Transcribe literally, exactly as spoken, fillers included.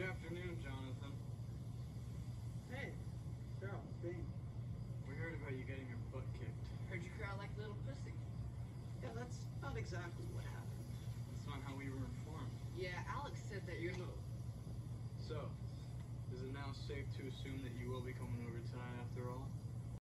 afternoon, Jonathan. Hey, Cheryl, Bing. We heard about you getting your butt kicked. Heard you cry like a little pussy. Yeah, that's not exactly what happened. That's not how we were informed. Yeah, Alex said that you're no. So, is it now safe to assume that you will be coming over tonight after all?